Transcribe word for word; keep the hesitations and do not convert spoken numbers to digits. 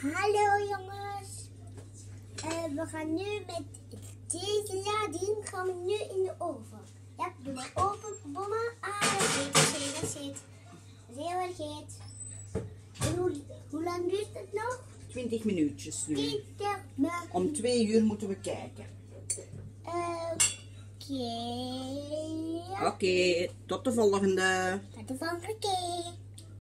Hallo jongens, uh, we gaan nu met deze lading gaan we nu in de oven. Ja, doe maar open, bommen. Ah, dat zit, dat zit, dat zit. Dat is heel erg heet. En hoe, hoe lang duurt het nog? twintig minuutjes nu. twintig minuten. Om twee uur moeten we kijken. Oké. Oké, okay, tot de volgende. Tot de volgende keer.